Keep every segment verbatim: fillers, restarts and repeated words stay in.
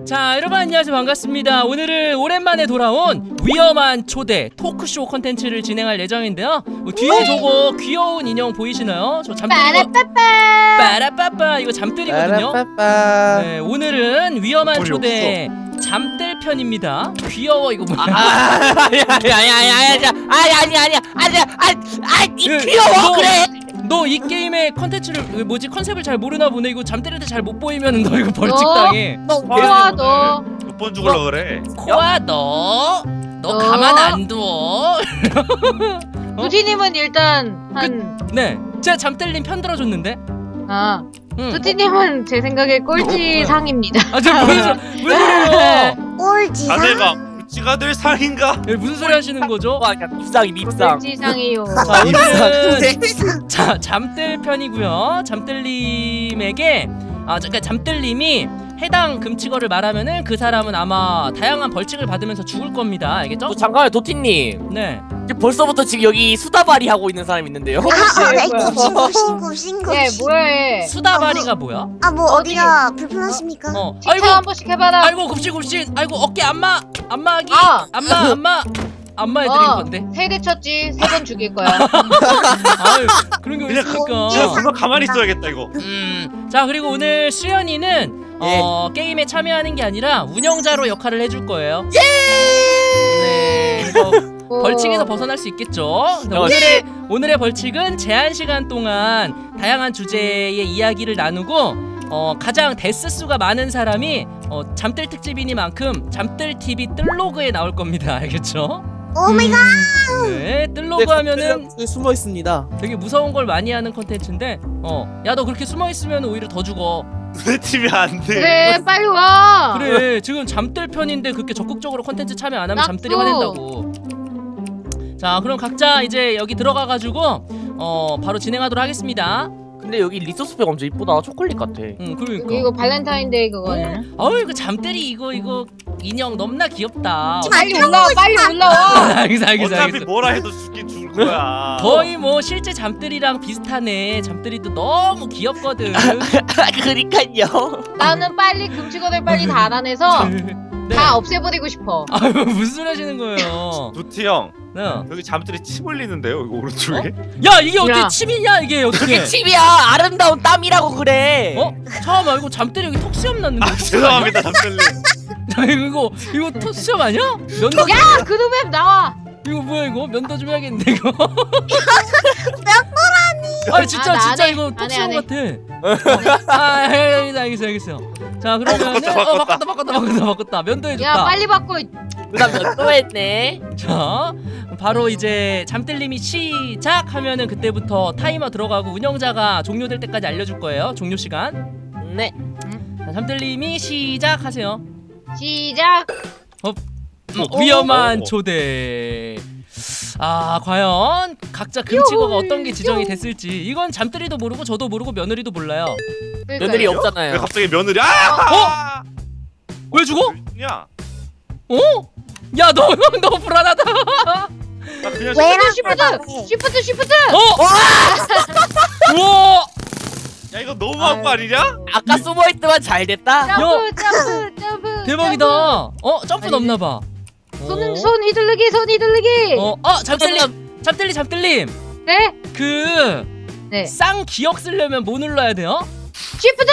자, 여러분 안녕하세요. 반갑습니다. 오늘은 오랜만에 돌아온 위험한 초대 토크쇼 컨텐츠를 진행할 예정인데요. 뭐 뒤에 저거 귀여운 인형 보이시나요? 저 잠들이거 빠라빠빠 빠라빠빠 이거 잠들이거든요. 빠라빠빠. 네, 오늘은 위험한 머리 초대 잠들 편입니다. 귀여워 이거 뭐야? 아니 아니 아니 아니 아니 아니 아니 아니 아니 귀여워 너, 그래. 너 이 게임의 컨텐츠를 뭐지 컨셉을 잘 모르나 보네. 이거 잠들일 때 잘 못 보이면 너 이거 벌칙 너? 당해. 코아 너 몇 번 죽을라 그래? 코아 너, 너 너? 가만 안 둬. 두티님은 일단 한 네, 제가 잠들림 편 들어줬는데. 아, 응. 두티님은 제 생각에 꼴찌 상입니다. 아, 저 무슨 소- 무슨 소리예요? 꼴찌상? 자네가 꼴찌가 될 상인가? 예, 무슨 소리 하시는 거죠? 밉상이 밉상. 꼴찌 상이요. 자, 오늘은 꼴찌상. 자 잠들 편이고요. 잠들님에게 아, 그러니까 잠들님이 해당 금치거를 말하면은 그 사람은 아마 다양한 벌칙을 받으면서 죽을 겁니다. 알겠죠? 또 잠깐만요 도티님. 네. 지금 벌써부터 지금 여기 수다발이 하고 있는 사람 있는데요. 아, 네, 뭐야? 신고 신고 신고. 예, 뭐야 얘. 수다바리가 뭐야? 아, 뭐 어디? 어디가 불편하십니까? 어. 칭찬 한 번씩 해봐라. 아이고 굽신굽신. 아이고 어깨 안마 안마하기. 아. 안마 안마 안마해드린 어, 건데. 세대 쳤지. 세 번 죽일 거야. 아유 그런 게 그냥 있으니까. 진짜 그거 가만히 있어야겠다 이거. 음, 자 그리고 오늘 수연이는 예. 어, 게임에 참여하는 게 아니라 운영자로 역할을 해줄 거예요. 예! 네. 그래서 어. 벌칙에서 벗어날 수 있겠죠. 자, 어, 오늘의 오늘의 벌칙은 제한 시간 동안 다양한 주제의 이야기를 나누고 어, 가장 데스 수가 많은 사람이 어, 잠들 특집이니만큼 잠들 티비 뜰로그에 나올 겁니다. 알겠죠? 오 마이 갓. 네, 뜰로그 하면은 숨어 있습니다. 되게 무서운 걸 많이 하는 컨텐츠인데, 어, 야 너 그렇게 숨어 있으면 오히려 더 죽어. 내 팀이 안 돼. 그래 빨리 와. 그래 지금 잠들 편인데 그렇게 적극적으로 컨텐츠 참여 안 하면 낙수. 잠들이 화낸다고. 자 그럼 각자 이제 여기 들어가가지고 어 바로 진행하도록 하겠습니다. 근데 여기 리소스팩 엄청 이쁘다. 초콜릿 같아. 응 그러니까. 이거 발렌타인데이 그거는. 어우 이거 잠들이 이거 이거 인형 너무나 귀엽다. 빨리 올라와 빨리 올라와. 알겠어 알겠어 어차피 알겠어. 뭐라 해도 죽긴 죽을 거야. 거의 뭐 실제 잠들이랑 비슷하네. 잠들이도 너무 귀엽거든. 그러니까요. 나는 빨리 금치거들 빨리 다 알아내서 네. 다 없애버리고 싶어. 아유 무슨 소리 하시는 거예요? 두티 형 네. 여기 잠들이 침 흘리는데요 이거 오른쪽에? 야 이게 어떻게 야. 침이냐 이게 어떻게? 그게 칩이야. 아름다운 땀이라고 그래. 어? 잠깐만 이거 잠들이 여기 턱수염 났는데. 아 죄송합니다 잠들님. 야 이거 이거 턱수염 아니야? 면도 야 그놈의 나와. 이거 뭐야 이거 면도 좀 해야겠는데 이거. 면도라니. 아니 진짜 아, 나 진짜 안 해. 이거 안 해, 턱수염 안 해. 같아. 아 알겠어 알겠어 알겠어. 자 그러면은 바꿨다, 어 바꿨다 바꿨다 바꿨다 바꿨다 면도 해줬다. 야 빨리 바꿔. 그다음 몇도 했네. 자 바로 이제 잠들림이 시작하면은 그때부터 타이머 들어가고 운영자가 종료될 때까지 알려줄 거예요. 종료 시간. 네. 자, 잠들림이 시작하세요. 시작. 음, 위험한 오. 초대. 아 과연 각자 금치거가 요홀, 어떤 게 지정이 요홀. 됐을지 이건 잠들이도 모르고 저도 모르고 며느리도 몰라요. 며느리 왜 없잖아요. 갑자기 며느리? 아! 왜 죽어? 야, 어? 야 너 너 불안하다. 나 그냥 왜라 시프트 시프트 시프트. 어? 우와. 야 이거 너무한 거 아니냐? 아까 숨어 있더만 잘 됐다. 점프 점프 점프. 대박이다. 어 점프 아니, 넘나봐. 손, 손 휘둘르기 손 휘둘르기. 어, 어 잠들림 잠들림 잠들림. 네? 그 네. 쌍 기억 쓰려면 뭐 눌러야 돼요? 시프트.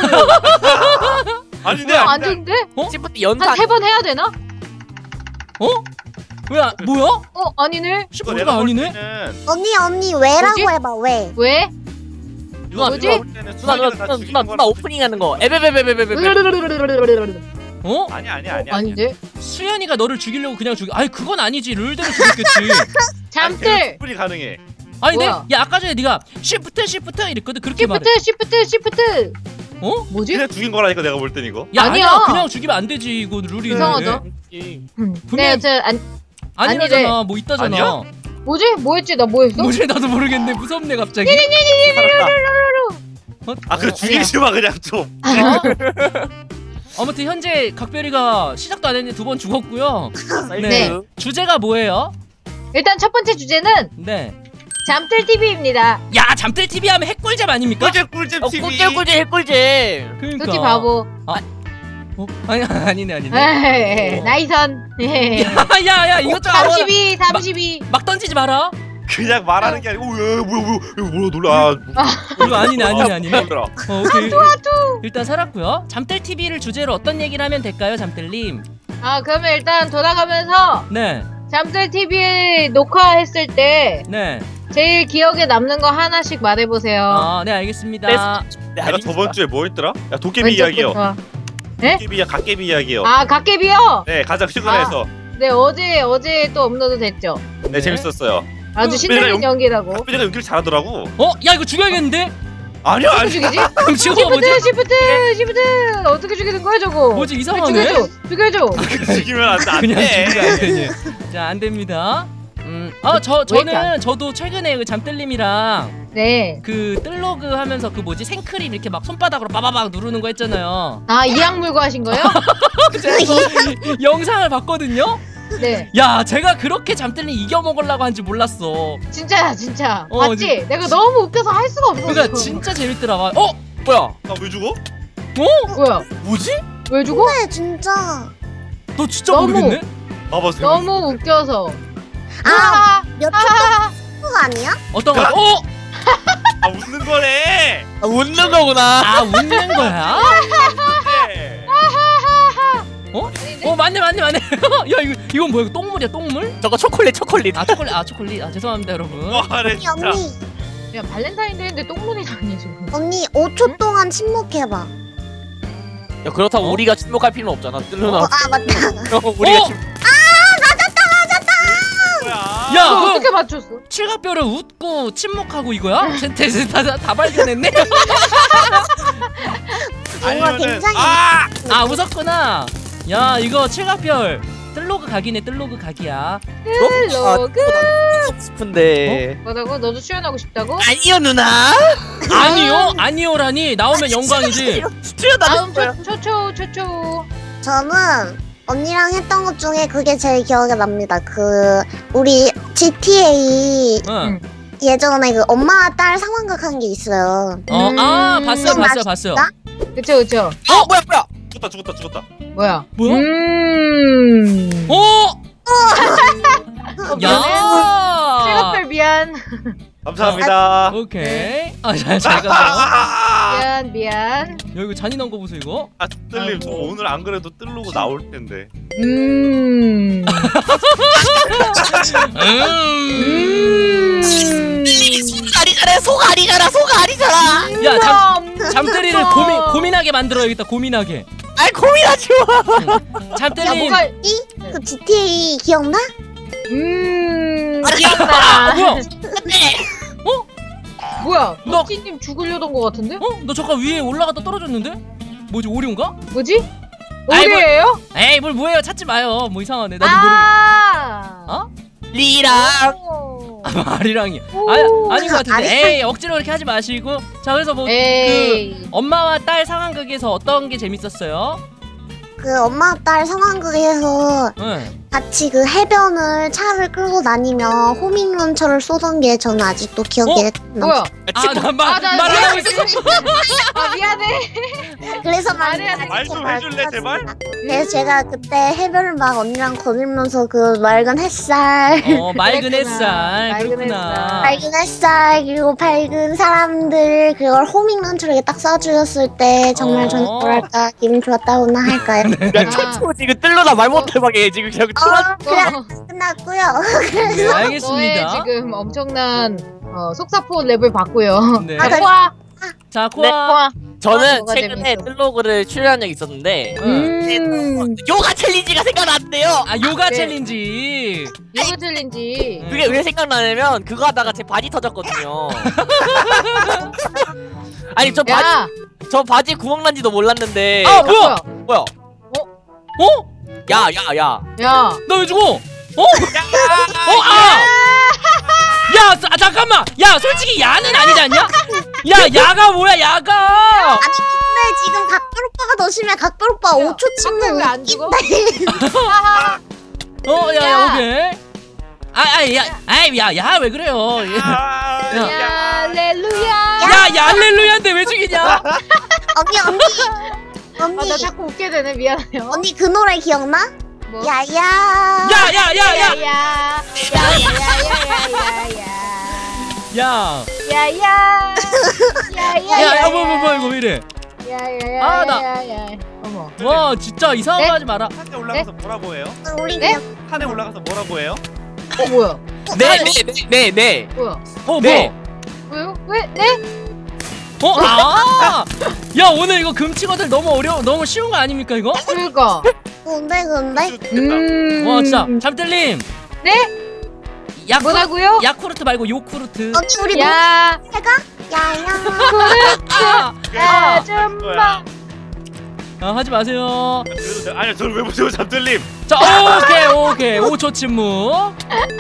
아닌데 안 아닌데. 되는데? 시프트 연타. 한 세 번 해야 되나? 어? 왜 안- 뭐야? 어 아니네. 이거 시프트가 볼 아니네? 때는 언니 언니 왜라고 뭐지? 해봐 왜? 왜? 이거 뭐지? 내가 볼 때는 누나 누나 수학이랑 다 누나 죽이는 누나 누나 거라- 오프닝하는 거. 에베베베베베베. 어? 아니 아니 아니 아닌데? 수연이가 너를 죽이려고 그냥 죽이. 아니 그건 아니지. 룰대로 죽였겠지. 잠들. 충분히 가능해. 아니 근데 뭐야? 야 아까 전에 네가 시프트 시프트 이랬거든. 그렇게 말해. 시프트 시프트 시프트. 어? 뭐지? 그냥 죽인 거라니까 내가 볼 땐 이거. 야 아니야. 아니야. 그냥 죽이면 안 되지. 이거 룰이. 이상하죠? 예. 음. 분명- 네, 저안 아니라잖아. 뭐 있다잖아. 아니야? 뭐지? 뭐 했지? 나 뭐 했어? 뭐지 나도 모르겠네. 무섭네 갑자기. 어? 아 그래 어, 죽이지 마 그냥 좀. 어? 아무튼 현재 각별이가 시작도 안 했는데 두 번 죽었고요. 네. 주제가 뭐예요? 일단 첫 번째 주제는 네. 잠들 티비입니다. 야 잠들 티비 하면 핵꿀잼 아닙니까? 꿀잼 꿀잼 어, 티비. 꿀잼 꿀잼 꿀잼. 그러니까. 솔직히 바보. 어? 어? 아니 아니네 아니네. 에이, 나이선. 야야 이것 좀 알아. 삼십이, 삼십이. 막 던지지 마라. 그냥 말하는 게 아니고 야, 뭐야 뭐야 뭐야 뭐야 놀라. 이거 아니네 아니네 아니네. 놀라. 어, 오케이. 일단 살았고요. 잠들 티비를 주제로 어떤 얘기를 하면 될까요, 잠들님? 아, 그러면 일단 돌아가면서 네, 잠들 티비 녹화했을 때 네. 제일 기억에 남는 거 하나씩 말해보세요. 아, 네 알겠습니다. 내가 저번 주에 뭐 했더라? 야 도깨비 이야기요. 왼쪽부터. 네? 도깨비야 갓개비 이야기요. 아, 갓개비요? 네 가장 최근에서. 네, 어제 어제 또 업로드 됐죠. 네 재밌었어요. 아주 그, 신나는 연- 연기라고. 갓비가 연기를 잘하더라고. 어, 야 이거 죽여야겠는데? 아니야 어떻게 아니야. 죽이지? 그럼 죽어 뭐지? 시프트, 시프트, 시프트. 어떻게 죽이는 거야 저거? 뭐지 왜 이상하네. 죽여줘, 죽여줘. 죽이면 안 돼. 안 그냥 돼. 죽이면 안 되니. 자, 안 됩니다. 음, 아, 저 저는 저도 최근에 그 잠들님이랑 네. 그 뜰로그 하면서 그 뭐지 생크림 이렇게 막 손바닥으로 빠바박 누르는 거 했잖아요. 아, 이악 물고 하신 거요? 제가 그 영상을 봤거든요. 네. 야, 제가 그렇게 잠들님 이겨 먹으려고 한지 몰랐어. 진짜야, 진짜. 어, 봤지? 내가 너무 웃겨서 할 수가 없어. 그러니까 진짜 재밌더라. 와. 어, 뭐야? 나왜 죽어? 어? 뭐야? 뭐지? 왜 죽어? 네 진짜. 너 진짜 너무- 모르겠네? 봐봐 재밌어. 너무 웃겨서. 아, 몇 아, 초 아니야? 어떤 거? 어? 아 웃는 거네. 아, 웃는 거구나. 아, 웃는 거야? 네. 어? 아닌데? 어, 맞네, 맞네, 맞네. 야, 이거 이건 뭐야? 이거 똥물이야, 똥물? 저거 초콜릿 초콜릿. 아, 초콜릿, 아, 초콜릿. 아, 죄송합니다, 여러분. 와, 네 언니 진짜. 언니 야, 발렌타인데이인데 똥물이 나니 지금. 언니 오 초 동안 침묵해봐. 야, 그렇다고 어? 우리가 침묵할 필요는 없잖아. 어, 뜰르나. 아 맞다. 어, 우리가 어? 침. 뭐야? 야, 너 그럼 어떻게 맞췄어? 칠갑별을 웃고 침묵하고 이거야? 제, 제, 제, 다, 다 발견했네? 뭔가 아니면은- 굉장히 아! 아, 웃었구나. 야, 이거 칠갑별. 뜰로그 각이네, 뜰로그 각이야. 뜰로그. 하고 싶은데. 뭐라고? 너도 출연하고 싶다고? 아니요 누나. 아니요? 아니요라니. 나오면 영광이지. 다음 출연하고 초, 초초 초초. 저는 언니랑 했던 것 중에 그게 제일 기억에 납니다. 그 우리 지티에이 응. 예전에 그 엄마와 딸 상황극 한 게 있어요. 어, 아, 음, 봤어요, 좀 봤어요, 봤어요. 맛있다? 그쵸 그쵸. 어 뭐야 뭐야. 죽었다 죽었다 죽었다. 뭐야? 뭐야? 음. 어? 어, 미안해. 야! 칠갑별 미안. 감사합니다. 오케이. 아, 잘, 잘 아, 가세요. 아, 미안 미안. 야, 이거 잔인한 거 보세요, 이거. 아, 뜰님 저 오늘 안 그래도 뜰로고 나올 텐데. 음. 음. 음. 아니잖아. 속 아니잖아. 속 아니잖아. 야, 잠, 음. 잠들이를 고민, 고민하게 만들어야겠다, 고민하게. 아이 고민하지 마. 야 잠들이. 뭐가? 이? 그 지티에이 기억나? 음. 아, 기억나. 뭐야? 뭐야? 너- 럭키님 죽으려던 거 같은데? 어? 너 잠깐 위에 올라갔다 떨어졌는데? 뭐지, 오리온가? 뭐지? 아이, 뭐- 오리예요? 에이, 뭘 뭐예요? 찾지 마요. 뭐 이상하네. 나도 모르. 아. 어? 리랑. 오. 아, 아리랑이. 오. 아, 아닌 것 같은데. 아리랑. 에이, 억지로 그렇게 하지 마시고. 자, 그래서 뭐 그 에이. 엄마와 딸 상황극에서 어떤 게 재밌었어요? 그 엄마와 딸 상황극에서 응. 같이 그 해변을 차를 끌고 다니며 호밍런처를 쏘던 게 저는 아직도 기억에 남습니다. 뭐야? 아, 나 말, 아, 나 말 안 하고 있어. 아 미안해. 그래서 말해야 말이 돼. 말 좀 해줄래, 제발? 그래서 제가 그때 해변을 막 언니랑 거닐면서 그 맑은 햇살 어, 맑은 그랬구나. 햇살. 맑은 그렇구나. 밝은 햇살 그리고 밝은 사람들 그걸 호밍런처럼 이렇게 딱 쏴주셨을 때 정말 어. 저는 뭐랄까 기분 좋았다고나 할까요? 야 초초 지금 뜰르나 말 못해봐게 지금 그냥 초라. 어, 그래 끝났고요. 네, 너의 알겠습니다. 지금 엄청난 어, 속사포 랩을 봤고요. 네. 아, 나- 코아. 자, 네. 코아. 코아. 저는 뭐가 최근에 재밌어? 뜰로그를 출연한 적이 있었는데 음. 요가 챌린지가 생각났대요. 아, 요가 네. 챌린지. 요거 챌린지. 그게 왜 생각나냐면 그거 하다가 제 바지 터졌거든요. 아니 저 바지 야. 저 바지 구멍 난지도 몰랐는데. 아, 뭐야? 뭐야? 뭐야? 어? 야 야 야. 야. 나 왜 죽어? 어? 어, 아! 야, 아, 잠깐만. 야, 솔직히 야는 아니지 않냐? 야, 야가 뭐야, 야가. 아니 근데 지금 각별 오빠가 더 심해. 각별 오빠 오 초 침묵 왜안 죽어? 어, 야, 야, 야. 오케이. 아, 아, 야, 아이, 야, 야, 왜 그래요? 아, 야. 야, 할렐루야. 야, 야, 할렐루야인데 왜 죽이냐? 언니 언니 아, 나 언니 자꾸 웃게 되네. 미안해요. 언니 그 노래 기억나? 뭐? 야야 야야야야야 야야. 야야야야야야야. 야. 야야. 야야. 야, 뭐, 뭐, 뭐, 이거 왜 이래? 야야야. 아, 나- 야야야. 어머. 와, 진짜 이상한 네? 거 하지 마라. 산에 올라가서 뭐라고 해요? 우리 네? 그냥 산에 올라가서 뭐라고 해요? 어 뭐야? 네네네네 뭐야? 어, 네. 뭐? 왜요? 왜? 네? 어, 아! 야, 오늘 이거 금치거들 너무 어려워, 너무 쉬운 거 아닙니까, 이거? 그러니까. 근데 근데 음. 와, 진짜. 잠들님. 네? 야쿠, 뭐라고요? 야쿠르트 말고 요쿠르트. 언니 우리 야. 노래가 야야 아! 아줌마. 아, 하지 마세요. 그래도 내가- 아니요 저를 왜 보세요 잠들님. 자, 오케이, 오케이. 오 초 침묵.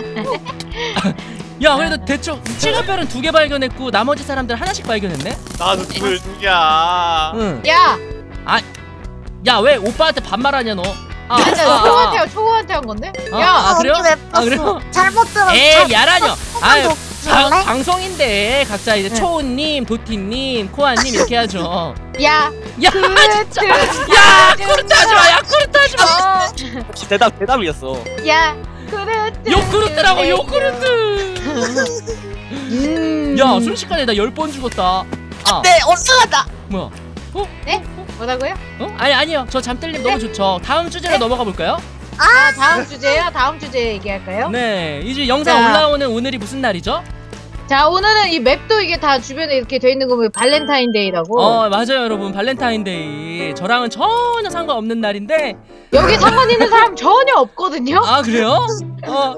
야, 그래도 대충 칠갑별은 두 개 발견했고 나머지 사람들 하나씩 발견했네. 나도 누굴 누구야? 응. 야. 야, 왜 오빠한테 반말하냐 너? 아, 진짜 아, 아, 초한테 초한테 한 건데? 아, 야. 아, 그래요? 언니 왜 아, 그래요? 떴어? 잘못 들었어. 에이, 야라뇨. 아유, 자, 잘못 방송인데 각자 이제 네. 초우님, 도티님, 코아님 이렇게 하죠. 야. 야, 그렇죠. 진짜. 야, 쿠르트 하지 마. 야, 쿠르트 하지 마. 대답 대답이었어. 야. 그렇지. 요쿠르트라고 요쿠르트. 음. 야, 순식간에 나 열 번 죽었다. 아, 네 올라갔다. 뭐야? 네? 뭐라고요? 어? 아니 아니요. 저 잠들림 너무 좋죠. 다음 주제로 넘어가 볼까요? 아, 다음 주제요? 다음 주제 얘기할까요? 네, 이제 영상 자. 올라오는 오늘이 무슨 날이죠? 자, 오늘은 이 맵도 이게 다 주변에 이렇게 돼 있는 거 보면 발렌타인데이라고. 어, 맞아요, 여러분. 발렌타인데이. 저랑은 전혀 상관없는 날인데. 여기 상관 있는 사람 전혀 없거든요. 아, 그래요? 어,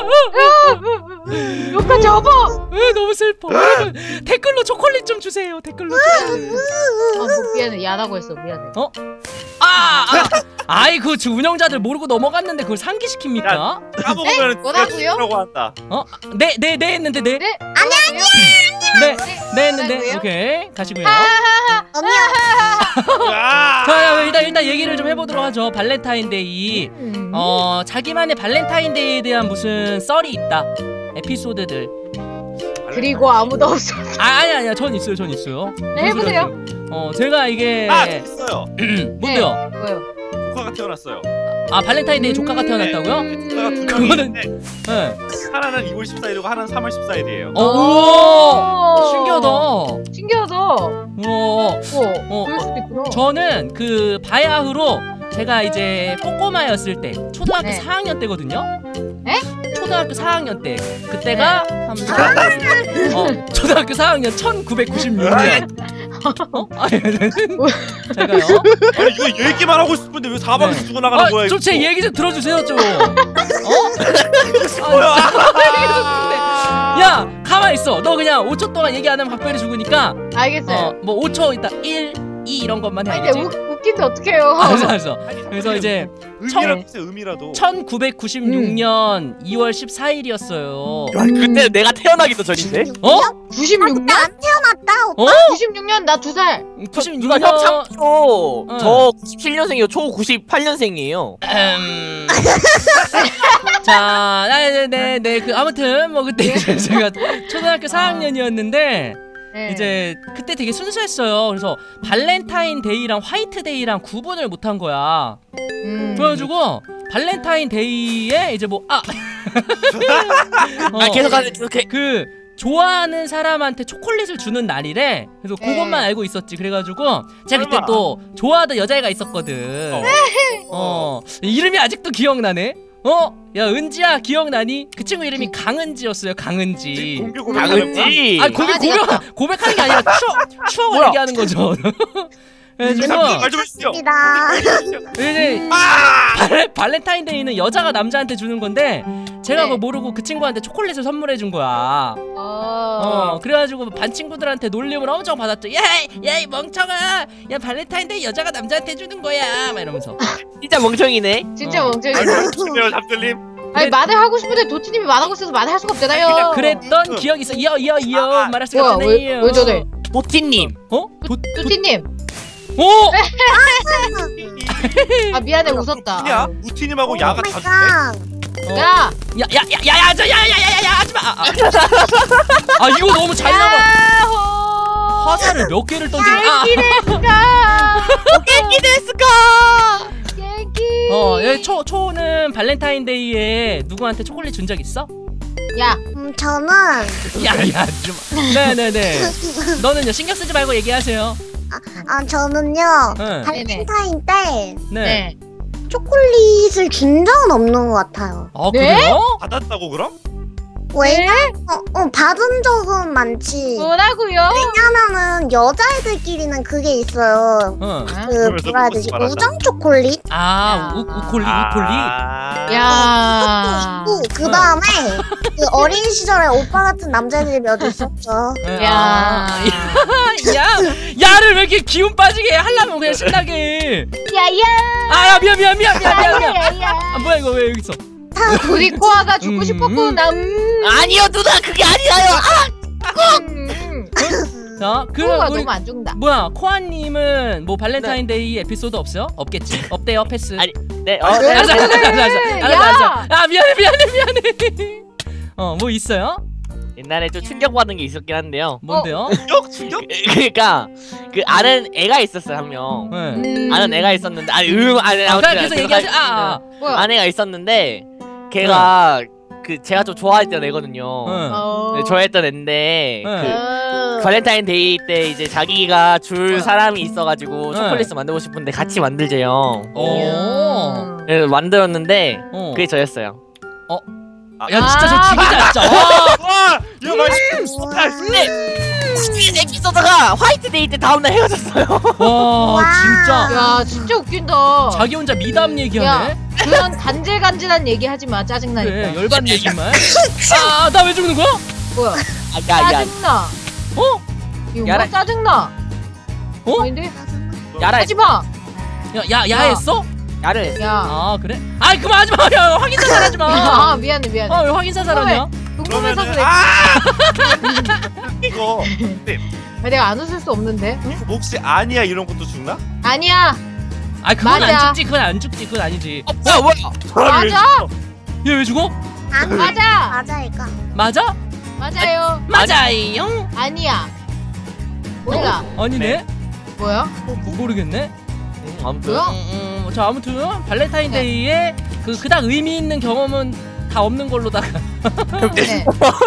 욕하 접어. 으, 너무 슬퍼. 여러분, 댓글로 초콜릿 좀 주세요. 댓글로 초콜릿. 아, 뭐 미안해. 야라고 했어. 미안해. 아, 아, 아이 그 주- 운영자들 모르고 넘어갔는데 그걸 상기시킵니까? 까먹으면 뭐라고요? 라고 한다. 어, 네, 네, 네 했는데 네, 네? 아니 아니야. 네, 네 했는데 뭐라고요? 오케이 가시고요. 언니 야! 자, 일단 일단 얘기를 좀 해보도록 하죠. 발렌타인데이. 음. 어, 자기만의 발렌타인데이에 대한 무슨 썰이 있다. 에피소드들. 그리고 아무도 없어. 아, 아니 아니야. 전 있어요. 전 있어요. 네, 해보세요. 어, 제가 이게 아 있어요. 뭔데요? 뭐요? 조카가 태어났어요. 아, 발렌타인데이 조카가 음. 태어났다고요? 조카가 두 그거는- 명인데 네. 하나는 이월 십사일이고 하나는 삼월 십사일이에요. 어, 우와! 오. 신기하다. 신기하다. 우와. 어, 어, 그럴 수도 있구나. 저는 그 바야흐로 제가 이제 꼬꼬마였을 때 초등학교 네. 사 학년 때거든요. 에? 초등학교 사 학년 때 그때가 네. 삼, 사, 어, 초등학교 사 학년 천구백구십육 년. 어? 아니, 제가요. 아니 이거 얘기만 하고 싶은데 왜 사방에서 네. 죽어나가는 아, 거야? 좀 제 이거? 얘기 좀 들어주세요 좀. 어? 뭐야? 아, 야, 가만 있어. 너 그냥 오 초 동안 얘기 안 하면 각별히 죽으니까. 알겠어요. 어, 뭐 오 초 있다. 일, 이 이런 것만 해. 아니, 알겠지? 근데 웃, 웃긴데 어떡해요. 알았어, 알았어. 아니, 그래서 이제 의미라도 있어요. 의미라도. 천구백구십육 년 이월 십사일이었어요. 야, 그때 내가 태어나기도 전인데. 어? 구십육 년? 안 태어났다. 어? 구십육 년 나 두 살. 구십육 누가 년. 형 참초. 응. 저 구십칠 년생이요. 초 구십팔 년생이에요. 음... 자, 네네네, 네, 그 아무튼 뭐 그때 이제 제가 초등학교 사 학년이었는데 네. 이제 그때 되게 순수했어요. 그래서 발렌타인데이랑 화이트데이랑 구분을 못한 거야. 음. 그래가지고 발렌타인데이에 이제 뭐 아, 어, 아 계속 하는 이렇게. 그 좋아하는 사람한테 초콜릿을 주는 날이래. 그래서 네. 그것만 알고 있었지. 그래가지고 제가 그때 설마. 또 좋아하던 여자애가 있었거든. 어. 어, 이름이 아직도 기억나네. 어? 야, 은지야 기억나니? 그 친구 이름이 강은지였어요. 강은지. 공개 고백하는 거야? 당연지. 아, 고백 강아지 고백 같다. 고백하는 게 아니라 추억 추억을 뭐야? 얘기하는 거죠. 그래가지고 말좀 해주세요. 입니다. 이제 아! 발레, 발렌타인데이는 여자가 남자한테 주는 건데 제가 네. 그거 모르고 그 친구한테 초콜릿을 선물해 준 거야. 어. 어, 그래가지고 반 친구들한테 놀림을 엄청 받았죠. 야, 야, 이 멍청아, 야 발렌타인데이 여자가 남자한테 주는 거야, 막 이러면서. 진짜 멍청이네. 진짜 어. 멍청이. 그래요 잡들님. 아니 말을 하고 싶은데 도티님이 말하고 있어서 말을 할 수가 없잖아요. 그냥 그랬던 기억이 있어. 이어, 이어, 이어 아, 말할 수가 뭐야 왜, 없잖아요. 왜 저래? 도티님. 어? 도, 도, 도티님. 오! 아 미안해 웃었다. 야 우티님하고 야가 오 마이 자주 갓. 어. 야. 야, 야, 야, 야, 야, 저, 야, 야, 야, 야, 야, 하지 마. 아, 아. 아, 이거 너무 잘 나가. 야호. 화살을 몇 개를 던지는? 아, 갱기데스까. 갱기데스까. 갱기. 어, 얘 초 초는 발렌타인데이에 누구한테 초콜릿 준 적 있어? 야, 음, 저는 야야 좀. 네네네. 너는요 신경 쓰지 말고 얘기하세요. 아 저는요 네. 발렌타인 때 네. 네. 초콜릿을 준 적은 없는 것 같아요. 아 네? 그래요? 받았다고 그럼? 왜? 어, 어 받은 적은 많지. 뭐라고요? 왜냐면은 여자애들끼리는 그게 있어요. 어. 그 그러면서 뭐라 해야 그것을 되지? 말한다. 우정 초콜릿. 아 우, 우콜리 우콜리. 아. 야. 있고 그 다음에 그 어린 시절에 오빠 같은 남자애들이 몇 있었죠. 네, 야. 아, 야 야를 왜 이렇게 기운 빠지게 해? 하려면 그냥 신나게. 야야. 아야 미안 미안 미안 미안 미안 미안. 야야야. 아 뭐야 이거 왜 여기 있어? 우리 코아가 죽고 음. 싶었구나. 음. 아니요 누나 그게 아니라요. 아! 음. 자 코아가 그럼 우리 너무 안 죽는다. 뭐야 코아님은 뭐 발렌타인데이 에피소드 없어요? 없겠지? 없대요 패스. 아니, 네. 어, 알았어 네. 알았어 알았어 알았어 야. 알았어 알았어. 아 미안해 미안해 미안해. 어 뭐 있어요? 옛날에 좀 충격받은 게 있었긴 한데요. 뭔데요? 충격? 충격? 그러니까 그 아는 애가 있었어요 한 명. 네. 음. 아는 애가 있었는데 아니 음 아니 아, 아무튼 그냥 계속 얘기하지. 아, 아. 뭐야? 아내가 있었는데 걔가 그 제가 좀 좋아했던 애거든요. 응. 어. 네, 좋아했던 애인데 네. 그 어. 발렌타인데이 때 이제 자기가 줄 어. 사람이 있어가지고 네. 초콜릿을 만들고 싶은데 같이 만들재요. 오. 그래서 만들었는데 어. 그게 저였어요. 야 진짜 저 아. 죽이자 진짜. 와. 와! 이거 맛있겠다. 근데 그 에피소드가 화이트데이 때 다음날 헤어졌어요. 와 진짜 야 진짜 웃긴다. 자기 혼자 미담 얘기하네. 야 그런 간질간질한 얘기 하지 마. 짜증나니까. 그래 열받는 얘기만. 아나 왜 죽는 거야? 뭐야? 야야 짜증나. 어? 이거 야라. 뭐 짜증나. 어? 아닌데? 야라 하지 마. 야야 야했어? 야를 야. 아 그래? 아이 그만하지 마. 야 확인 사살하지 마. 아 미안해 미안해. 아왜 확인 사살하냐? 궁금해서 그러면은 그래. 아! 이거 근데 아, 내가 안 웃을 수 없는데. 응? 혹시 아니야 이런 것도 죽나? 아니야. 아 그건 맞아. 안 죽지. 그건 안 죽지. 그건 아니지. 어 뭐야 뭐야 사람이 왜 맞아. 죽어? 얘 왜 죽어? 아 맞아. 맞아일까? 맞아? 맞아요. 맞아요. 아니야. 몰라. 아니네. 뭐야? 뭐, 모르겠네. 음, 아무튼 뭐야? 음, 음, 자 아무튼 발렌타인데이에 그 그닥 의미 있는 경험은 다 없는 걸로다가. 네.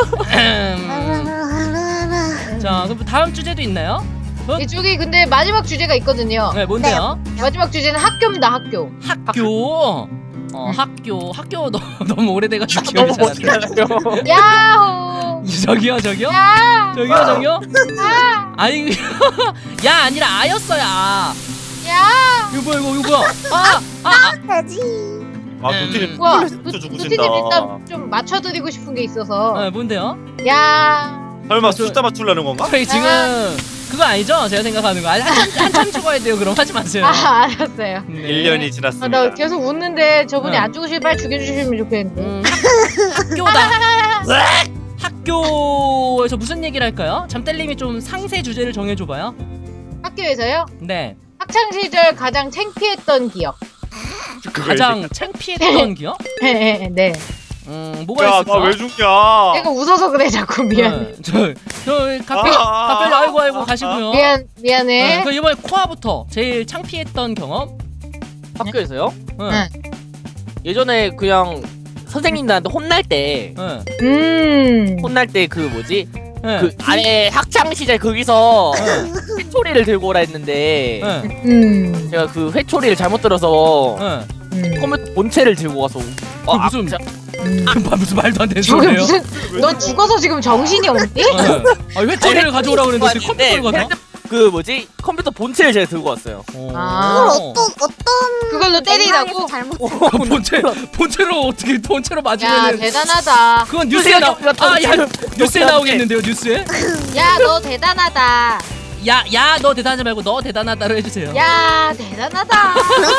음, 자 그럼 다음 주제도 있나요? 이쪽이 근데 마지막 주제가 있거든요. 네 뭔데요? 마지막 주제는 학교입니다. 학교. 학교. 어 학교 학교 너, 너무 오래돼가지고 기억이 너무 잘 안 나. 못하네요. 야호. 저기요 저기요 야. 저기요 저기요. 아. 아니 야 아니라 아였어요 아. 야. 이거 뭐야 이거 이거 뭐야? 아아 아. 돼지. 아 음. 노티님 와, 진짜 노- 죽으신다. 노티님 일단 좀 맞춰드리고 싶은 게 있어서. 아, 뭔데요? 야. 설마 저- 숫자 맞추려는 건가? 저희 지금 그거 아니죠? 제가 생각하는 거. 아니, 한참, 한참 죽어야 돼요. 그럼 하지 마세요. 아 알았어요. 네. 일 년이 아, 지났습니다. 나 계속 웃는데 저분이 응. 안 죽으시면 빨리 죽여주시면 좋겠는데. 음, 학, 학교다. 학교에서 무슨 얘기를 할까요? 잠들님이 좀 상세 주제를 정해줘봐요. 학교에서요? 네. 학창 시절 가장 창피했던 기억. 가장 창피했던 기억? 네. 음, 뭐가 야, 있을까? 나 왜 죽냐? 내가 웃어서 그래 자꾸 미안. 네, 저, 저 카페, 아, 카페 아이고 아이고 가시고요. 미안 미안해. 네, 그 이번에 코아부터 제일 창피했던 경험? 학교에서요? 네. 네. 예전에 그냥 선생님들한테 혼날 때 네. 음. 혼날 때 그 뭐지? 네. 그 아래 학창 시절 거기서 네. 회초리를 들고 오라 했는데 네. 음. 제가 그 회초리를 잘못 들어서 네. 음. 컴퓨터 본체를 들고 가서 그 어, 무슨 아, 음. 그 무슨 말도 안 되는 지금 소리예요? 무슨 너 죽어서 지금 정신이 없니? 네. 아, 회초리를 가져오라 그랬는데 어떻게 컴퓨터를 가져? 핸드- 그 뭐지? 컴퓨터 본체를 제가 들고 왔어요. 아. 그걸 어떤 어떤 그걸로 때리라고? 맥락에서 잘못. 그 본체 본체로 어떻게 본체로 야 맞으면 대단하다. 그건 뉴스에 나 아야 뉴스에 나오겠는데요 뉴스에? 야 너 대단하다. 야 야 너 대단하지 말고 너 대단하다로 해주세요. 야 대단하다.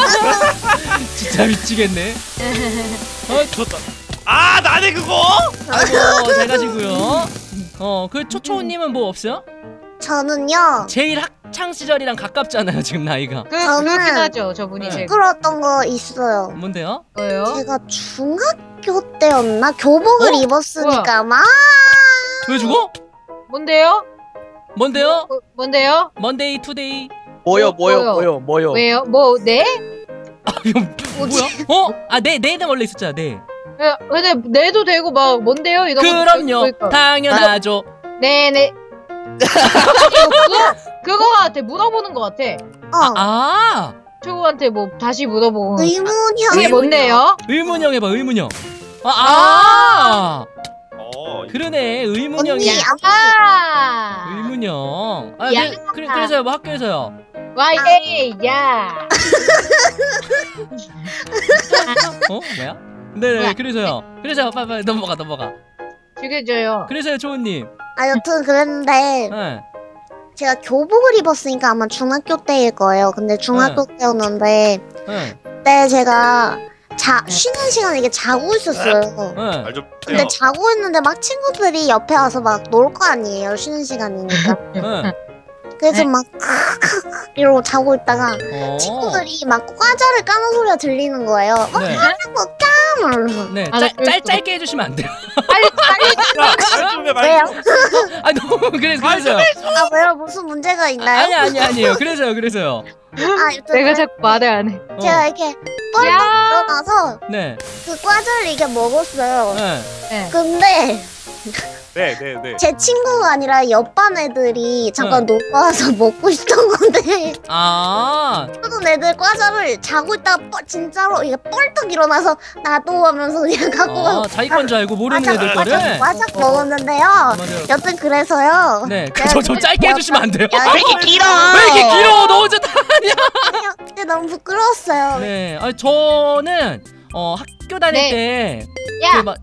진짜 미치겠네. 어 좋다. 아 나네 그거. 아이고 잘 가시고요. 어그 초초우님은 뭐 없어요? 저는요 제일 학창 시절이랑 가깝잖아요 지금 나이가. 그 저는- 그렇긴 하죠 저분이 네. 제일. 부끄러웠던 거 있어요. 뭔데요? 뭐예요? 제가 중학교 때였나 교복을 어? 입었으니까 막 왜 죽어? 뭔데요? 뭔데요? 뭐, 뭔데요? 먼데이 투데이. 뭐요 어, 뭐요 뭐요? 뭐요 뭐요 왜요? 뭐 네? 이거 뭐야? 어? 아, 네, 네는 원래 있었잖아. 네. 야, 근데 내도 되고 막 뭔데요? 이런 거 그럼요. 보니까. 당연하죠. 네네. 그거, 그거 같아. 물어보는 거 같아. 어. 아, 초구한테 뭐 다시 물어보고. 의문형. 그게 뭔데요? 의문형 해봐. 의문형. 아, 아. 어, 그러네. 의문형이. 언니 아. 의문형. 아, 야. 네, 그래, 그래서요. 뭐 학교에서요. 와예 야. 어? 뭐야? 네, 네, 뭐야? 그래서요. 그래서요. 빨리 빨리 넘어가 넘어가. 죽여줘요. 그래서요, 초우님. 아 여튼 그랬는데 네. 제가 교복을 입었으니까 아마 중학교 때일 거예요. 근데 중학교 때였는데 네. 그때 제가 자 쉬는 시간에 이게 자고 있었어요. 네. 말좀 근데 자고 있는데 막 친구들이 옆에 와서 막 놀 거 아니에요. 쉬는 시간이니까. 네. 그래서 네. 막 크크크 이러고 자고 있다가 어. 친구들이 막 과자를 까는 소리가 들리는 거예요. 어, 네. 먹자! 이러면서. 네. 아, 짧, 나 짧, 그랬어. 짧게 해주시면 안 돼요. 빨리 빨리. 좀 해, 왜요? 아, 너무 그래서 그래서요. 아 왜요? 무슨 문제가 아, 있나요? 아니 아니 아니에요. 그래서요, 그래서요. 아, 여튼 내가 자꾸 말을 안 해. 어. 제가 이렇게 뻘떡 야. 일어나서 네. 그 과자를 이게 먹었어요. 네. 네. 근데 네, 네, 네. 제 친구가 아니라 옆반 애들이 잠깐 놀러 와서 먹고 있던 건데 아, 그런 애들 과자를 자고 있다가 뻘, 진짜로 이게 뻘떡 일어나서 나도 하면서 그냥 갖고 아, 자기 건 줄 알고 모르는 애들 거를. 과자, 과자 어, 어. 먹었는데요. 맞아요. 여튼 그래서요. 네. 저 좀 짧게 해주시면 안 돼요. 야, 왜 이렇게 길어 왜 이렇게 길어? 너 혼자 다. 그냥 그때 너무 부끄러웠어요. 네. 아, 저는 어 학교 다닐 네. 때. 야. 그 막.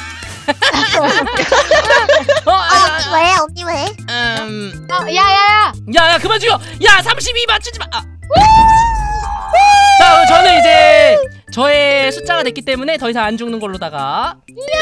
어, 아, 아, 왜? 언니 왜? 아, 음. 어, 야야야. 야, 야, 그만 죽여. 야, 삼십이 맞추지 마. 아. 자, 저는 이제 저의 숫자가 됐기 때문에 더 이상 안 죽는 걸로다가.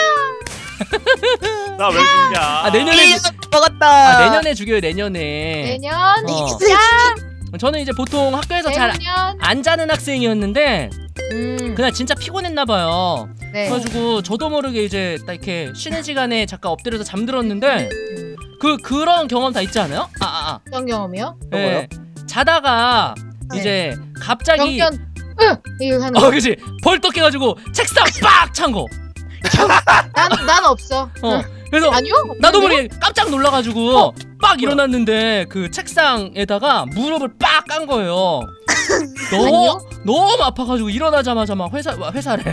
나 왜 죽냐? 아, 내년에 일 먹었다 아, 내년에 죽여요, 내년에. 내년. 어. 야. 저는 이제 보통 학교에서 잘 내년. 안 자는 학생이었는데 음. 그날 진짜 피곤했나 봐요. 네. 그래가지고 저도 모르게 이제 딱 이렇게 쉬는 시간에 잠깐 엎드려서 잠들었는데 음. 그 그런 경험 다 있지 않아요? 아, 아, 아. 어떤 경험이요? 네. 자다가 네. 이제 갑자기 경견. 으 이거 하는 어, 거. 그치. 벌떡 해가지고 책상 빡 찬 거. 난, 난 없어. 어. 응. 그래서 아니요? 나도 없는데요? 모르게 깜짝 놀라가지고 빡 일어났는데 그 책상에다가 무릎을 빡 깐 거예요. 너무 아니요? 너무 아파가지고 일어나자마자 막 회사 회사래.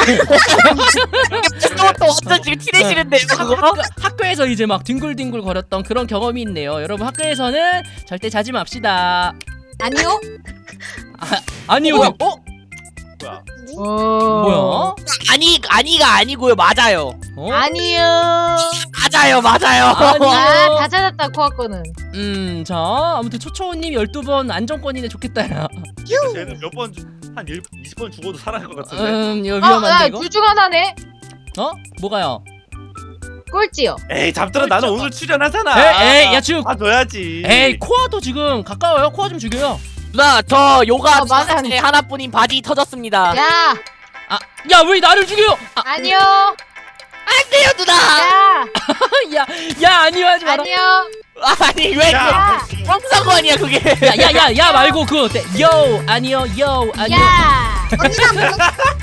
또 완전 지금 티내시는데요 그거? 학교, 학교에서 이제 막 뒹굴뒹굴 거렸던 그런 경험이 있네요. 여러분 학교에서는 절대 자지 맙시다. 아니요? 아니요. 어? 어? 뭐야? 어. 뭐야? 아니 아니가 아니고요 맞아요 어? 아니요. 맞아요 맞아요 아니요. 아, 다 찾았다, 코아 거는. 음, 자 아무튼 초초우님 열두 번 안정권이네. 좋겠다. 야. 쟤는 몇 번, 한 이십 번 죽어도 살아날 것 같은데. 음, 이거 어, 위험한데 야, 이거? 둘 중 하나네. 어? 뭐가요? 꼴찌요. 에이, 잡들어 나는 오늘 출연하잖아. 에이, 에이, 야 지금 봐줘야지. 에이, 코아도 지금 가까워요. 코아 좀 죽여요. 누나 저 요가 어, 맞아. 중학생 하나뿐인 바지 터졌습니다 야, 아, 야 왜 나를 죽여? 아, 아니요. 안돼요 누나 야, 야, 야 아니요 하지 마라. 아니요. 아니 왜 야. 그 뻥사고아니야 그게 야, 야, 야, 야 말고 그거 어때? 요, 아니요, 요, 아니요. 야. 언니랑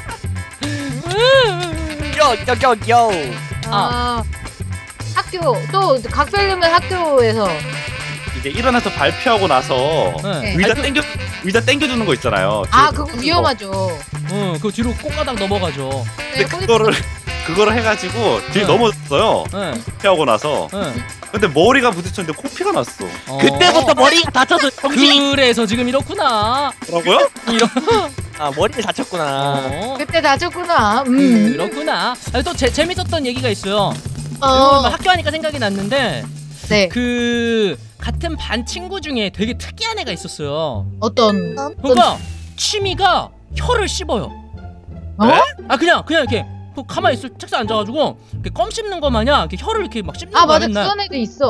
요요요요 어, 학교 또 각별님은 학교에서 이제 일어나서 발표하고 나서 네. 의자 발표- 땡겨 의자 땡겨주는 거 있잖아요. 아 뒤로 그거 땡기는 거. 위험하죠. 어, 그 뒤로 꼬까닥 넘어가죠. 네, 근데 그거를 그거를 해가지고 뒤에 네. 넘어졌어요. 응, 발표하고 나서. 응. 근데 머리가 부딪혔는데 코피가 났어. 어. 그때부터 머리가 다쳐서 정신이 그래서 지금 이렇구나. 뭐라고요? 아 머리를 다쳤구나 어. 그때 다쳤구나. 음. 그렇구나. 아니, 또 제, 재밌었던 얘기가 있어요. 이거 어. 학교 하니까 생각이 났는데 네. 그 같은 반 친구 중에 되게 특이한 애가 있었어요. 어떤? 그러니까 취미가 혀를 씹어요. 어? 네? 아 그냥 그냥 이렇게 그 가만히 있을 책상 앉아가지고 이렇게 껌 씹는 거 마냥 이렇게 혀를 이렇게 막 씹는 아 거야 맞아 맨날. 그런 애도 있어. 음.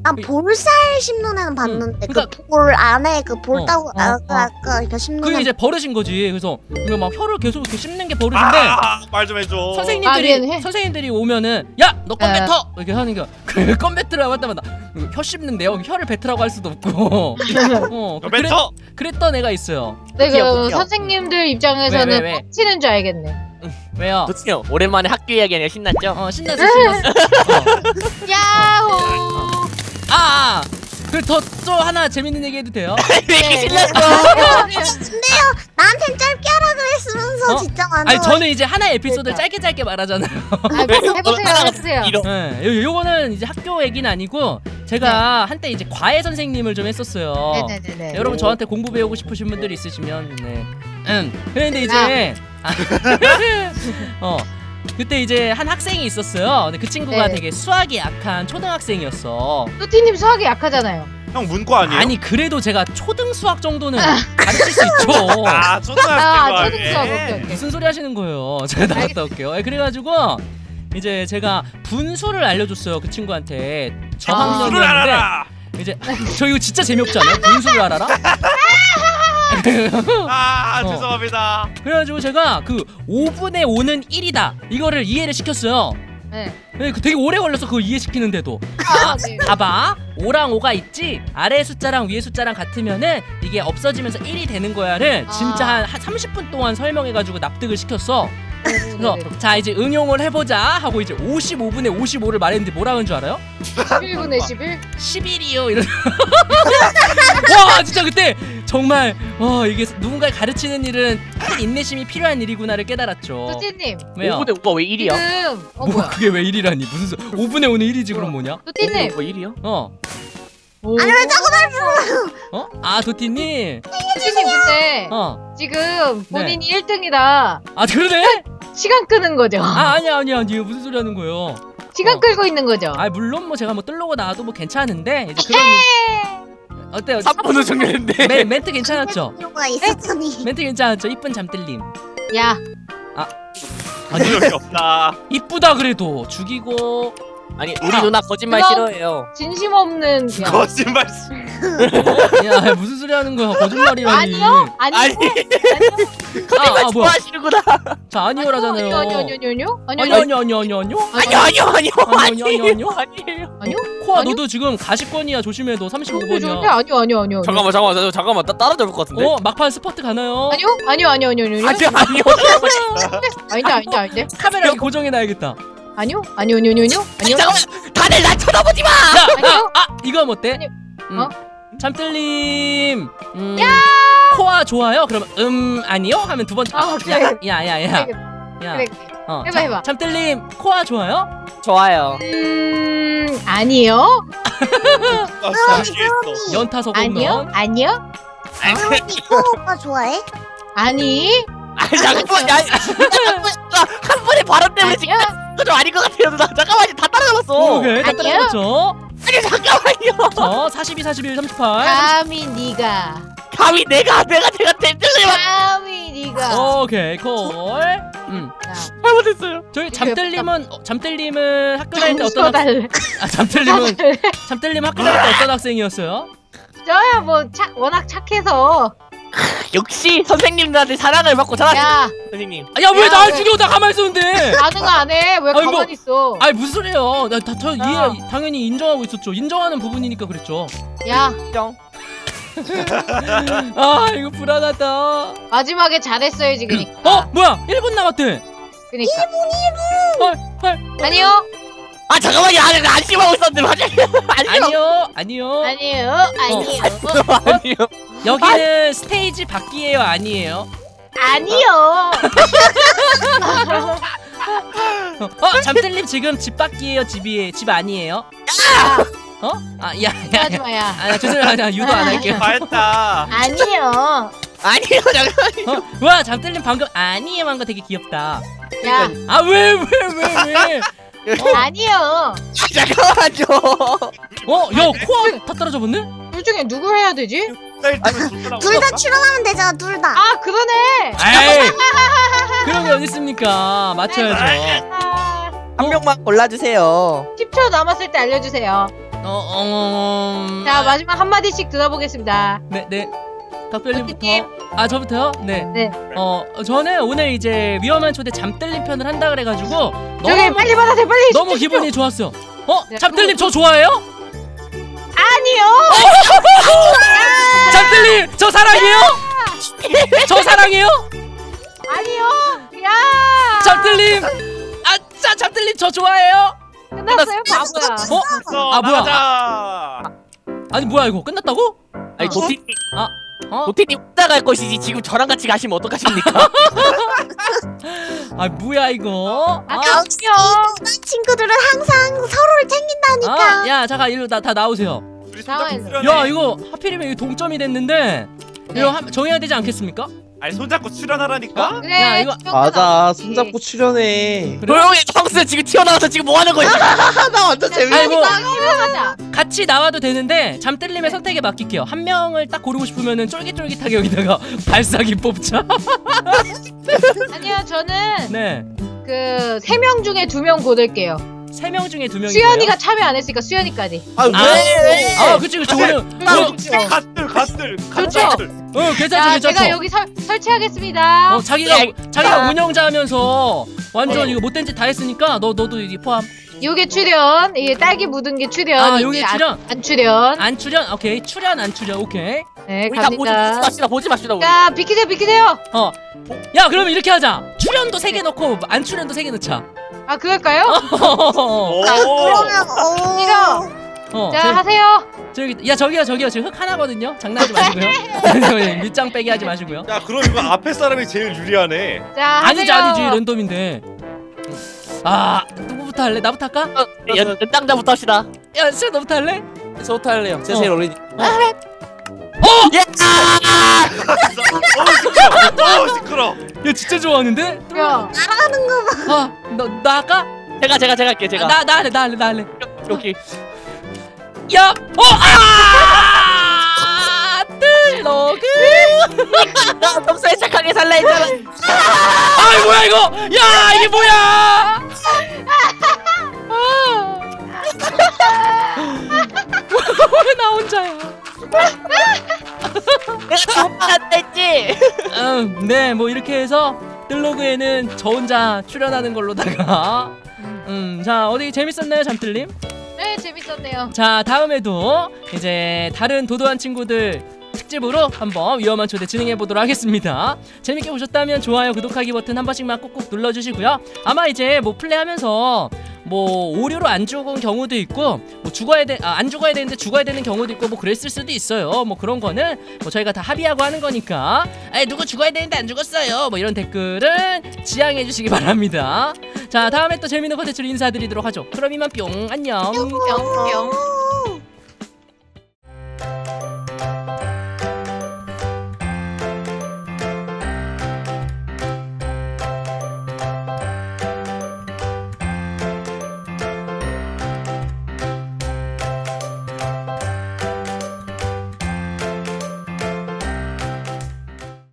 난 볼살 씹는 애는 봤는데 그러니까- 그 볼 안에 그 볼 어, 따고 어, 아, 어. 아, 그, 그 씹는 그게 애. 이제 버릇인 거지. 그래서 이거 막 혀를 계속 이렇게 씹는 게 버릇인데 아말 좀 해줘. 선생님들이 아, 미안해. 선생님들이 오면은 야 너 껌 에. 뱉어 이렇게 하는 거껌 뱉으라고 할 때마다 혀 씹는데요. 혀를 뱉으라고 할 수도 없고. 어 너 그랬, 뱉어. 그랬던 애가 있어요. 근데 그 그치요, 그치요. 선생님들 입장에서는 왜, 왜, 왜? 뻥치는 줄 알겠네. 왜요? 그치요. 오랜만에 학교 이야기하니까 신났죠? 어 신났어 신났어. 어. 야호. 아, 아. 그더 또 하나 재밌는 얘기 해도 돼요? 왜 이렇게 신났어? 근데요 나한텐 짧게 하라 그랬으면서 어? 진짜 많아. 아니 저는 이제 하나의 에피소드를 그러니까. 짧게 짧게 말하잖아요. 아, 해보세요, 해보세요. 이런. 네, 요, 요거는 이제 학교 얘기는 아니고 제가 한때 이제 과외 선생님을 좀 했었어요. 네네네. 여러분 저한테 공부 배우고 싶으신 분들이 있으시면 네. 음. 그런데 이제 아, 어 그때 이제 한 학생이 있었어요. 근데 그 친구가 네. 되게 수학이 약한 초등학생이었어. 또띠님 수학이 약하잖아요. 형 문과 아니에요? 아니 그래도 제가 초등 수학 정도는 가르칠 수 있죠. 아 초등학생 아, 거 초등 수학, 오케이, 오케이. 무슨 소리 하시는 거예요? 제가 나갔다 올게요. 예, 그래가지고 이제 제가 분수를 알려줬어요 그 친구한테. 분수를 저학년이었는데 알아라. 이제 저 이거 진짜 재미없지 않아요? 분수를 알아라? 아 어. 죄송합니다. 그래가지고 제가 그 오분의 오는 일이다 이거를 이해를 시켰어요. 네. 네, 그 되게 오래 걸렸어 그거 이해시키는데도. 아, 네. 봐봐 오랑 오가 있지 아래 숫자랑 위에 숫자랑 같으면은 이게 없어지면서 일이 되는 거야를 진짜 아. 한, 한 삼십 분 동안 설명해가지고 납득을 시켰어. 그래서 네네. 자 이제 응용을 해보자 하고 이제 오십오분의 오십오를 말했는데 뭐라 그런 줄 알아요? 십일분의 십일? 십일이요 이런. 와 진짜 그때 정말 와 이게 누군가를 가르치는 일은 큰 인내심이 필요한 일이구나를 깨달았죠. 또띠님 왜요? 오분의 오가 왜 일이야? 지금 어 뭐 뭐야? 그게 왜 일이라니 무슨 소... 오분의 오는 일이지 그럼 뭐냐? 또띠님 오가 일이야? 어? 아니 왜 자꾸 날 불러? 어? 아 도티님 또띠님 근데 어? 지금 본인이 일 등이라 아 그러네? 시간 끄는 거죠. 아 아니야 아니야 아니야 무슨 소리 하는 거예요? 시간 어. 끌고 있는 거죠. 아 물론 뭐 제가 뭐 뜰려고 나와도 뭐 괜찮은데 이제 그런 어때요? 삼 분은 정렬인데. 멘, 멘트 괜찮았죠? 이유가 있었더니 멘트 괜찮았죠? 이쁜 잠들림 야, 기억이 없다. 이쁘다 그래도 죽이고 아니 우리 누나 거짓말 그럼- 싫어해요. 진심 없는 야. 거짓말. 어? 야 무슨 소리 하는 거야 거짓말이라니. 아니요? 아니요? 아니. 아, 아 뭐야 좋아하시는구나. 자 아니요라잖아요. 아니요, 아니요, 아니요, 아니요, 아니요 아니요, 아니요 아니요 아니요 아니요 아니요 아니요 아니요, 아니요, 아니에요 아니에요. 아니요? 코아 아니요? 너도 지금 가시권이야 조심해 너 삼십오 좋은데, 좋은데? 번이야. 아니요, 아니요, 아니요. 잠깐만 잠깐만 잠깐만, 잠깐만 나 따라잡을 것 같은데. 어 막판 스퍼트 가나요? 아니요? 아니요, 아니요, 아니요, 아니요. 아니요 아니요. 아닌데, 아닌데, 아닌데. 카메라 이렇게 고정해놔야겠다. 아니요? 아니요, 아니요, 아니요, 아니요. 아니 잠깐만 다들 나 쳐다보지 마. 야, 아니요? 아, 아 이거 하면 어때? 아니요. 음, 어? 잠들림. 음, 코아 좋아요? 그러면 음 아니요? 하면 두 번. 아, 그래. 야야야야. 그래, 야. 그래. 어, 해봐, 해봐. 잠들림 코아 좋아요? 좋아요. 음, 아니요? 아 알겠어. 연타석 아니요? 홈런. 아니요? 이거 오빠 좋아해? 아니? 아니 잠깐만 야, 한 번에 발언 때문에 지금 아니요? 그거 좀 아닌 것 같아요 누나. 잠깐만 다 따라잡았어. 오케이 다 아니요? 따라잡았죠. 아니 잠깐만요. 자 사십이, 사십일, 삼십팔. 감히 네가 감히 내가 내가 내가 대들리만 감히 네가 오케이 콜. 음 자, 잘못했어요. 저희 잠들림은 어, 잠들림은 학교 다닐 때 어떤 학... 달래. 아 잠들림은 잠들림 학교 다닐 때 어떤 학생이었어요? 저야 뭐 착, 워낙 착해서 역시 선생님들한테 사랑을 받고 자랐어. 야 선생님. 아, 야 왜 야, 날 왜- 죽여 나 가만히 있었는데. 반응 안해 왜 아이고. 가만히 있어. 아니 무슨 소리예요? 나다저 야. 이해 당연히 인정하고 있었죠. 인정하는 부분이니까 그랬죠. 야 정. 아 이거 불안하다. 마지막에 잘했어야지 그니까. 어 뭐야? 일 분 남았대. 그니까 헐 헐. 아니요 아 잠깐만요. 아, 나 안심하고 있었는데 맞아요. 아니요 아니요. 아니에요 아니에요 아니요. 여기는 스테이지 밖이에요 아니에요? 아니요. 어 잠들림 지금 집 밖이에요 집이 집 아니에요? 어? 아야야 하지 마야. 아 죄송해요 유도 안 할게요. 다 했다. 아니요. 아니요 잠깐만요. 어? 와 잠들림 방금 아니에요 한 거 되게 귀엽다. 야 아 왜 왜 왜 왜? 아니요. 잠깐만요. 어? 야 코아 다 떨어져봤네? 둘 중에 누구 해야 되지? 둘 다 출연하면 되잖아 둘 다. 아 그러네. 에이 그런 게 어딨습니까 맞춰야죠. 아, 한 명만 골라주세요. 십 초 남았을 때 알려주세요. 어, 어, 음, 자 마지막 한 마디씩 들어보겠습니다. 네, 네. 각별님부터. 어떻게? 아, 저부터요? 네. 네. 어, 저는 오늘 이제 위험한 초대 잠들림 편을 한다 그래가지고 저기 너무 빨리 받아세요 빨리. 너무 시키십시오. 기분이 좋았어. 어, 네, 잠들림 저 좋아해요? 아니요. 잠들림 저 사랑해요? 저 사랑해요? 아니요. 야. 잠들림. 아, 자, 잠들림 저 좋아해요? 끝났어요 바보야. 어? 어, 아, 뭐야? 나가자. 아니 뭐야 이거 끝났다고? 아니 도티님 어? 도티님 혼자 갈 것이지 지금 저랑 같이 가시면 어떡하십니까? 아 뭐야 이거? 아, 아, 역시 모든 친구들은 항상 서로를 챙긴다니까. 아, 야 잠깐 이리로 다, 다 나오세요. 우리 나와야 손잡고 돼. 출연해. 야 이거 하필이면 이거 동점이 됐는데 이거 한- 정해야 되지 않겠습니까? 아니 손잡고 출연하라니까. 그래. 야, 이거- 맞아, 손잡고 출연해. 그래? 조용히 성스 지금 튀어나와서 지금 뭐 하는 거야? 나 완전 재밌어. 아이고. 하자. 같이 나와도 되는데 잠들림의 선택에 맡길게요. 한 명을 딱 고르고 싶으면은 쫄깃쫄깃하게 여기다가 발사기 뽑자. 아니요 저는 네, 그 세 명 중에 두 명 고를게요. 세 명 중에 두 명이. 수연이가 참여 안 했으니까 수연이까지. 아, 아, 왜? 아, 그치 그치 오늘. 어, 갓들 갓들 좋죠? 갓들. 어, 괜찮죠 자 괜찮죠. 제가 여기 설, 설치하겠습니다. 어, 자기가 예. 자기가 자. 운영자하면서 완전 네. 이거 못된 짓 다 했으니까 너 너도 이 포함. 요게 출연, 이게 딸기 묻은 게 출연, 아, 이게 요게 안- 출연. 안, 출연. 안 출연, 오케이. 출연 안 출연, 오케이. 네, 우리 다 보지, 보지 갑니다. 맙시다 보지 맙시다 우리. 자, 비키세요, 비키세요. 어, 야 그러면 이렇게 하자. 출연도 세 개 넣고 안 출연도 세 개 넣자. 아, 그럴까요? 어, 오. 그러면 오. 이거. 어, 자, 저, 하세요. 저기, 야 저기요 저기요 지금 흑 하나거든요. 장난하지 마시고요. 밑장 빼기 하지 마시고요. 야 그럼 이거 앞에 사람이 제일 유리하네. 자, 아니지 하세요. 아니지 랜덤인데. 아 누구부터 할래? 나부터 할까? 어, 연 연장자부터 합시다. 야 수연 너부터 할래? 저부터 할래요. 제가 어. 제일 어리니. 예! 어 시끄러. 어 시끄러. 야 진짜 좋아하는데? 야, 나가는 거 봐. 아너나 할까? 제가 제가 제가 할게 제가. 나 나 할래 나 할래 나 할래. 여기. 야! 어! 아! 뜰러그! 나 평소에 착하게 살라 했잖아. 아 뭐야 이거! 야 이게 뭐야! 아! 왜 나 혼자야? 내가 못한다 했지. 음, 네, 뭐 이렇게 해서 뜰로그에는 저 혼자 출연하는 걸로다가 음, 자 어디 재밌었나요 잠들님? 네, 재밌었네요. 자 다음에도 이제 다른 도도한 친구들 특집으로 한번 위험한 초대 진행해 보도록 하겠습니다. 재밌게 보셨다면 좋아요 구독하기 버튼 한 번씩만 꾹꾹 눌러주시고요. 아마 이제 뭐 플레이하면서 뭐 오류로 안 죽은 경우도 있고 뭐 죽어야 돼, 아, 안 죽어야 되는데 죽어야 되는 경우도 있고 뭐 그랬을 수도 있어요. 뭐 그런 거는 뭐 저희가 다 합의하고 하는 거니까 아니 누구 죽어야 되는데 안 죽었어요 뭐 이런 댓글은 지양해 주시기 바랍니다. 자 다음에 또 재밌는 콘텐츠로 인사드리도록 하죠. 그럼 이만 뿅 안녕. 뿅뿅.